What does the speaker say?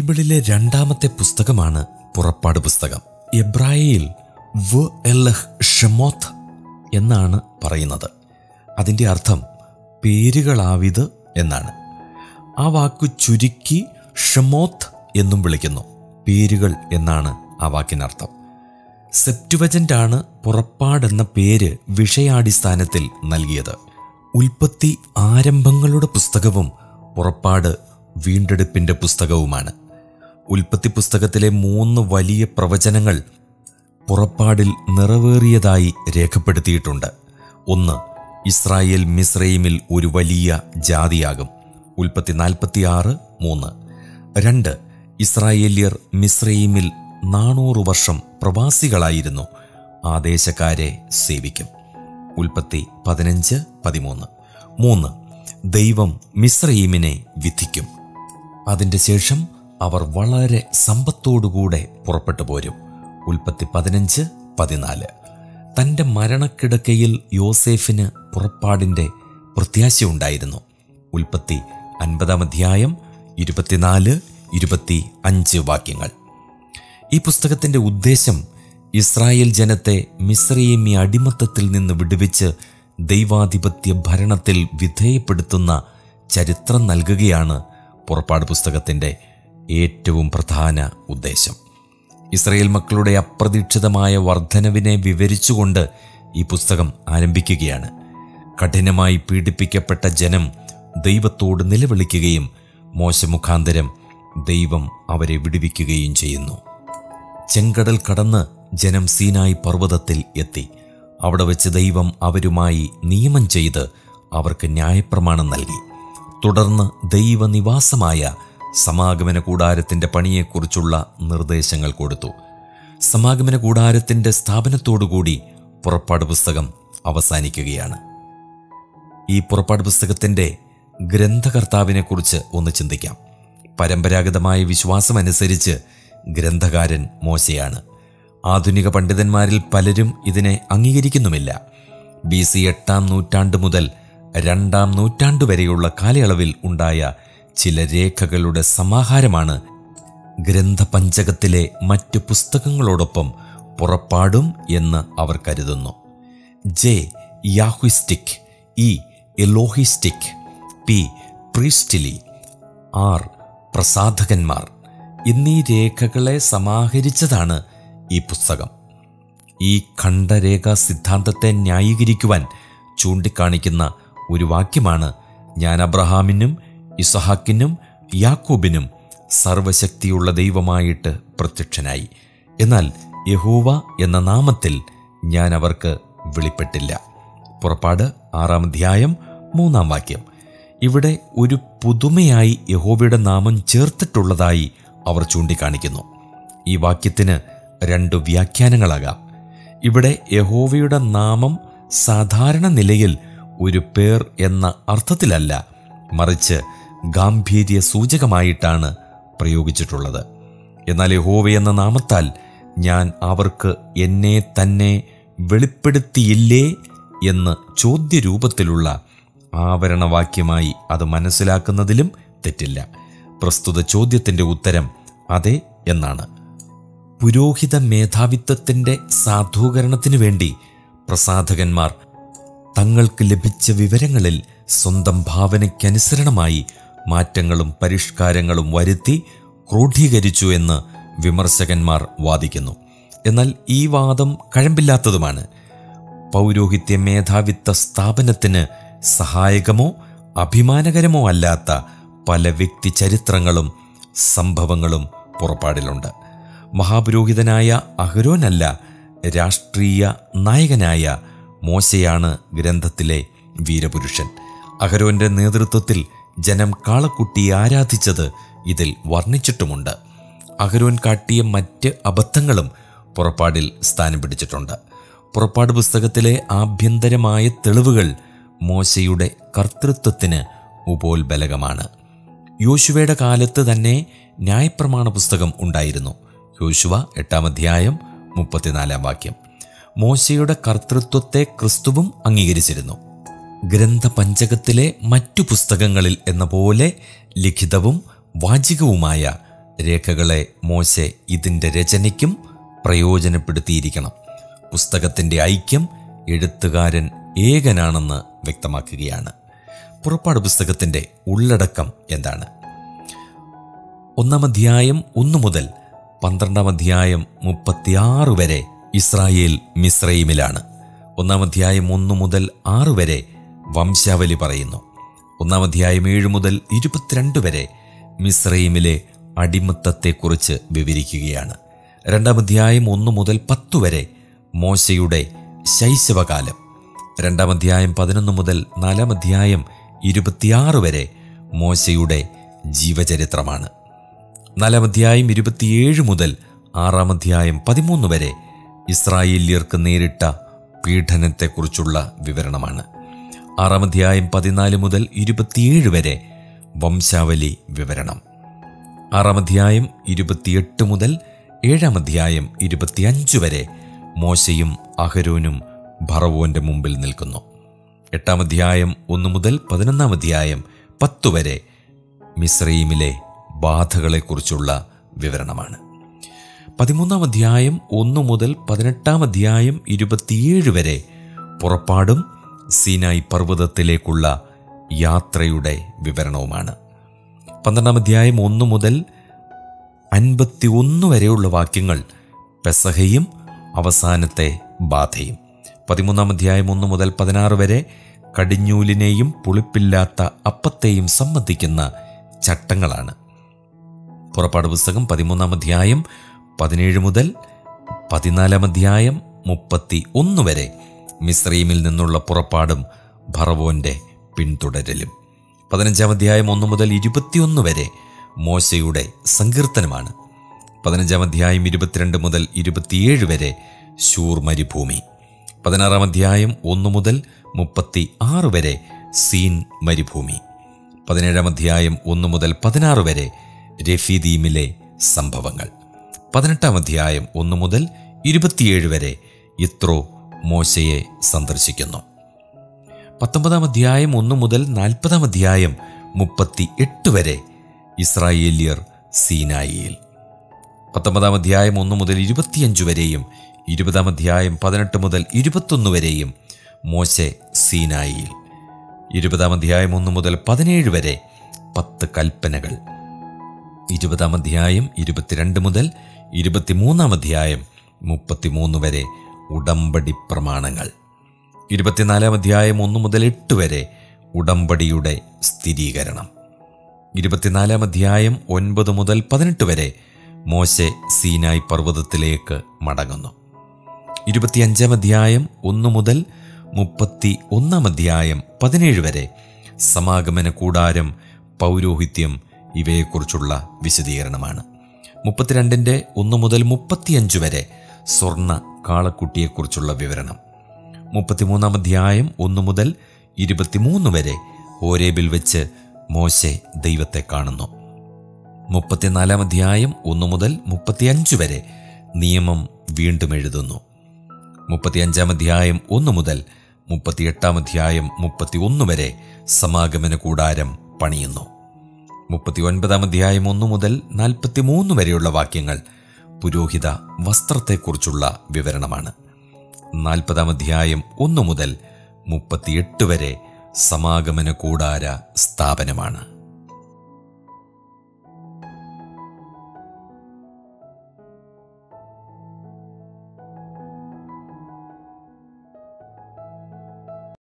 ബൈബിളിലെ രണ്ടാമത്തെ പുസ്തകമാണ് പുറപ്പാട് പുസ്തകം. എബ്രായയിൽ ഷെമോത്ത് എന്നാണ് പറയുന്നത്. അതിൻ്റെ അർത്ഥം പേരുകളാവിത് എന്നാണ്. ആ വാക്കു ചുരുക്കി ഷെമോത്ത് എന്നും വിളിക്കുന്നു. പേരുകൾ എന്നാണ് ആ വാക്കിനർത്ഥം. സെപ്റ്റുവജൻ്റാണ് പുറപ്പാടെന്ന പേര് വിഷയാടിസ്ഥാനത്തിൽ നൽകിയത്. ഉൽപ്പത്തി ആരംഭങ്ങളുടെ പുസ്തകവും പുറപ്പാട് വീണ്ടെടുപ്പിൻ്റെ പുസ്തകവുമാണ്. ഉൽപ്പത്തി പുസ്തകത്തിലെ 3 വലിയ പ്രവചനങ്ങൾ പുറപ്പാടിൽ നിറവേറിയതായി രേഖപ്പെടുത്തിയിട്ടുണ്ട്. 1. ഇസ്രായേൽ മിസ്രയീമിൽ ഒരു വലിയ ജാതിയാകും. ഉൽപ്പത്തി 46:3. 2. ഇസ്രായേല്യർ മിസ്രയീമിൽ 400 വർഷം പ്രവാസികളായിരുന്നു, ആ ദേശക്കാരെ സേവിക്കും. ഉൽപ്പത്തി 15:13. 3. ദൈവം മിസ്രയീമിനെ വിധിക്കും. അതിൻ്റെ ശേഷം അവർ വളരെ സമ്പത്തോടുകൂടെ പുറപ്പെട്ടു പോരും. ഉൽപ്പത്തി 15:14. തൻ്റെ മരണക്കിടക്കയിൽ യോസേഫിന് പുറപ്പാടിൻ്റെ പ്രത്യാശയുണ്ടായിരുന്നു. ഉൽപ്പത്തി 50 24-25 വാക്യങ്ങൾ. ഈ പുസ്തകത്തിൻ്റെ ഉദ്ദേശം ഇസ്രായേൽ ജനത്തെ മിസ്രയീമി അടിമത്തത്തിൽ നിന്ന് വിടുവിച്ച് ദൈവാധിപത്യ ഭരണത്തിൽ വിധേയപ്പെടുത്തുന്ന ചരിത്രം നൽകുകയാണ് പുറപ്പാട് പുസ്തകത്തിൻ്റെ ഏറ്റവും പ്രധാന ഉദ്ദേശം. ഇസ്രായേൽ മക്കളുടെ അപ്രതീക്ഷിതമായ വർധനവിനെ വിവരിച്ചുകൊണ്ട് ഈ പുസ്തകം ആരംഭിക്കുകയാണ്. കഠിനമായി പീഡിപ്പിക്കപ്പെട്ട ജനം ദൈവത്തോട് നിലവിളിക്കുകയും മോശ മുഖാന്തരം ദൈവം അവരെ വിടുവിക്കുകയും ചെയ്യുന്നു. ചെങ്കടൽ കടന്ന് ജനം സീനായി പർവ്വതത്തിൽ എത്തി. അവിടെ വെച്ച് ദൈവം അവരുമായി നിയമം ചെയ്ത് അവർക്ക് ന്യായപ്രമാണം നൽകി. തുടർന്ന് ദൈവനിവാസമായ സമാഗമന കൂടാരത്തിൻ്റെ പണിയെക്കുറിച്ചുള്ള നിർദ്ദേശങ്ങൾ കൊടുത്തു. സമാഗമന കൂടാരത്തിൻ്റെ സ്ഥാപനത്തോടുകൂടി പുറപ്പാട് പുസ്തകം അവസാനിക്കുകയാണ്. ഈ പുറപ്പാട് പുസ്തകത്തിൻ്റെ ഗ്രന്ഥകർത്താവിനെക്കുറിച്ച് ഒന്ന് ചിന്തിക്കാം. പരമ്പരാഗതമായ വിശ്വാസമനുസരിച്ച് ഗ്രന്ഥകാരൻ മോശയാണ്. ആധുനിക പണ്ഡിതന്മാരിൽ പലരും ഇതിനെ അംഗീകരിക്കുന്നുമില്ല. BC 8-ാം നൂറ്റാണ്ട് മുതൽ 2-ാം നൂറ്റാണ്ട് വരെയുള്ള കാലയളവിൽ ഉണ്ടായ ചില രേഖകളുടെ സമാഹാരമാണ് ഗ്രന്ഥപഞ്ചകത്തിലെ മറ്റു പുസ്തകങ്ങളോടൊപ്പം പുറപ്പാടും എന്ന് അവർ കരുതുന്നു. J. Yahwistic, E. Elohistic, P. Priestly, R. പ്രസാധകന്മാർ എന്നീ രേഖകളെ സമാഹരിച്ചതാണ് ഈ പുസ്തകം. ഈ ഖണ്ഡരേഖാ സിദ്ധാന്തത്തെ ന്യായീകരിക്കുവാൻ ചൂണ്ടിക്കാണിക്കുന്ന ഒരു വാക്യമാണ്: ഞാൻ അബ്രഹാമിനും ഇസഹാക്കിനും യാക്കോബിനും സർവശക്തിയുള്ള ദൈവമായിട്ട് പ്രത്യക്ഷനായി, എന്നാൽ യഹോവ എന്ന നാമത്തിൽ ഞാൻ അവർക്ക് വെളിപ്പെട്ടില്ല. പുറപ്പാട് 6-ാം അധ്യായം 3-ാം വാക്യം. ഇവിടെ ഒരു പുതുമയായി യഹോവയുടെ നാമം ചേർത്തിട്ടുള്ളതായി അവർ ചൂണ്ടിക്കാണിക്കുന്നു. ഈ വാക്യത്തിന് 2 വ്യാഖ്യാനങ്ങളാകാം. ഇവിടെ യഹോവയുടെ നാമം സാധാരണ നിലയിൽ ഒരു പേർ എന്ന അർത്ഥത്തിലല്ല, മറിച്ച് ഗാംഭീര്യ സൂചകമായിട്ടാണ് പ്രയോഗിച്ചിട്ടുള്ളത്. എന്നാൽ യഹോവ എന്ന നാമത്താൽ ഞാൻ അവർക്ക് എന്നെ തന്നെ വെളിപ്പെടുത്തിയില്ലേ എന്ന് ചോദ്യരൂപത്തിലുള്ള ആവരണവാക്യമായി അത് മനസ്സിലാക്കുന്നതിലും തെറ്റില്ല. പ്രസ്തുത ചോദ്യത്തിൻ്റെ ഉത്തരം അതെ എന്നാണ്. പുരോഹിത മേധാവിത്വത്തിൻ്റെ സാധൂകരണത്തിനു വേണ്ടി പ്രസാധകന്മാർ തങ്ങൾക്ക് ലഭിച്ച വിവരങ്ങളിൽ സ്വന്തം ഭാവനയ്ക്കനുസരണമായി മാറ്റങ്ങളും പരിഷ്കാരങ്ങളും വരുത്തി ക്രോഡീകരിച്ചു എന്ന് വിമർശകന്മാർ വാദിക്കുന്നു. എന്നാൽ ഈ വാദം കഴമ്പില്ലാത്തതുമാണ്. പൗരോഹിത്യ മേധാവിത്വ സ്ഥാപനത്തിന് സഹായകമോ അഭിമാനകരമോ അല്ലാത്ത പല വ്യക്തി ചരിത്രങ്ങളും സംഭവങ്ങളും പുറപ്പാടിലുണ്ട്. മഹാപുരോഹിതനായ അഹരോനല്ല, രാഷ്ട്രീയ നായകനായ മോശയാണ് ഗ്രന്ഥത്തിലെ വീരപുരുഷൻ. അഹരോന്റെ നേതൃത്വത്തിൽ ജനം കാളക്കുട്ടിയെ ആരാധിച്ചത് ഇതിൽ വർണ്ണിച്ചിട്ടുമുണ്ട്. അഹരോൻ കാട്ടിയ മറ്റ് അബദ്ധങ്ങളും പുറപ്പാടിൽ സ്ഥാനം പിടിച്ചിട്ടുണ്ട്. പുറപ്പാട് പുസ്തകത്തിലെ ആഭ്യന്തരമായ തെളിവുകൾ മോശയുടെ കർത്തൃത്വത്തിന് ഉപോത്ബലകമാണ്. യോശുവയുടെ കാലത്ത് തന്നെ ന്യായപ്രമാണ പുസ്തകം ഉണ്ടായിരുന്നു. യോശുവ 8-ാം അധ്യായം 34-ാം വാക്യം. മോശയുടെ കർത്തൃത്വത്തെ ക്രിസ്തുവും അംഗീകരിച്ചിരുന്നു. ഗ്രന്ഥപഞ്ചകത്തിലെ മറ്റു പുസ്തകങ്ങളിൽ എന്ന പോലെ ലിഖിതവും വാചികവുമായ രേഖകളെ മോശെ ഇതിൻ്റെ രചനയ്ക്കും പ്രയോജനപ്പെടുത്തിയിരിക്കണം. പുസ്തകത്തിൻ്റെ ഐക്യം എഴുത്തുകാരൻ ഏകനാണെന്ന് വ്യക്തമാക്കുകയാണ്. പുറപ്പാട് പുസ്തകത്തിൻ്റെ ഉള്ളടക്കം എന്താണ്? 1 അധ്യായം 1 മുതൽ 12 അധ്യായം 36 വരെ ഇസ്രായേൽ മിസ്രയീമിലാണ്. 1 അധ്യായം 1 മുതൽ 6 വരെ വംശാവലി പറയുന്നു. 1 അധ്യായം 7 മുതൽ 22 വരെ മിസ്രയീമിലെ അടിമത്തത്തെക്കുറിച്ച് വിവരിക്കുകയാണ്. 2 അധ്യായം 1 മുതൽ 10 വരെ മോശയുടെ ശൈശവകാലം. 2 അധ്യായം 11 മുതൽ 4 അധ്യായം 26 വരെ മോശയുടെ ജീവചരിത്രമാണ്. 4 അധ്യായം 27 മുതൽ 6 അധ്യായം 13 വരെ ഇസ്രായേല്യർക്ക് നേരിട്ട പീഡനത്തെക്കുറിച്ചുള്ള വിവരണമാണ്. 6 അധ്യായം 14 മുതൽ 27 വരെ വംശാവലി വിവരണം. 6 അധ്യായം 28 മുതൽ 7 അധ്യായം 25 വരെ മോശയും അഹരോനും ഫറവോന്റെ മുമ്പിൽ നിൽക്കുന്നു. 8 അധ്യായം 1 മുതൽ 11 അധ്യായം 10 വരെ മിസ്രയീമിലെ ബാധകളെക്കുറിച്ചുള്ള വിവരണമാണ്. 13 അധ്യായം 1 മുതൽ 18 അധ്യായം 27 വരെ പുറപ്പാടും സീനായി പർവ്വതത്തിലേക്കുള്ള യാത്രയുടെ വിവരണവുമാണ്. 12 അധ്യായം 1 മുതൽ 51 വരെയുള്ള വാക്യങ്ങൾ പെസഹയും അവസാനത്തെ ബാധയും. 13 അധ്യായം 1 മുതൽ 16 വരെ കടിഞ്ഞൂലിനെയും പുളിപ്പില്ലാത്ത അപ്പത്തെയും സംബന്ധിക്കുന്ന ചട്ടങ്ങളാണ്. പുറപ്പാട് പുസ്തകം 13 അധ്യായം 17 മുതൽ 14 അധ്യായം 31 വരെ മിസ്രയീമിൽ നിന്നുള്ള പുറപ്പാടും ഫറവോന്റെ പിന്തുടരലും. 15 അധ്യായം 1 മുതൽ 21 വരെ മോശയുടെ സങ്കീർത്തനമാണ്. 15 അധ്യായം 22 മുതൽ 27 വരെ ശൂർ മരുഭൂമി. 16 അധ്യായം 1 മുതൽ 36 വരെ സീൻ മരുഭൂമി. 17 അധ്യായം 1 മുതൽ 16 വരെ രഫീദീമിലെ സംഭവങ്ങൾ. 18 അധ്യായം 1 മുതൽ 27 വരെ യിത്രോ മോശയെ സന്ദർശിക്കുന്നു. 19 അധ്യായം 1 മുതൽ 40 അധ്യായം 38 വരെ ഇസ്രായേല്യർ സീനായിയിൽ. 19 അധ്യായം 1 മുതൽ 25 വരെയും 20 അധ്യായം 18 മുതൽ 21 വരെയും മോശെ സീനായിയിൽ. 20 അധ്യായം 1 മുതൽ 17 വരെ 10 കൽപ്പനകൾ. 20 അധ്യായം 22 മുതൽ 23 അധ്യായം 33 വരെ ഉടമ്പടി പ്രമാണങ്ങൾ. 24 അധ്യായം 1 മുതൽ 8 വരെ ഉടമ്പടിയുടെ സ്ഥിരീകരണം. 24 അധ്യായം 9 മുതൽ 18 വരെ മോശെ സീനായി പർവ്വതത്തിലേക്ക് മടങ്ങുന്നു. 25 അധ്യായം 1 മുതൽ 31 അധ്യായം 17 വരെ സമാഗമന കൂടാരം, പൗരോഹിത്യം ഇവയെക്കുറിച്ചുള്ള വിശദീകരണമാണ്. 32 1 മുതൽ 35 വരെ സ്വർണ്ണ കാളക്കുട്ടിയെക്കുറിച്ചുള്ള വിവരണം. 33 അധ്യായം 1 മുതൽ 23 വരെ ഹോരേബിൽ വെച്ച് മോശെ ദൈവത്തെ കാണുന്നു. 34 അധ്യായം 1 മുതൽ 35 വരെ നിയമം വീണ്ടും എഴുതുന്നു. 35 അധ്യായം 1 മുതൽ 38 അധ്യായം 31 വരെ സമാഗമന കൂടാരം പണിയുന്നു. 39 അധ്യായം 1 മുതൽ 43 വരെയുള്ള വാക്യങ്ങൾ പുരോഹിത വസ്ത്രത്തെക്കുറിച്ചുള്ള വിവരണമാണ്. 40 അധ്യായം 1 മുതൽ 38 വരെ സമാഗമന കൂടാര സ്ഥാപനമാണ്.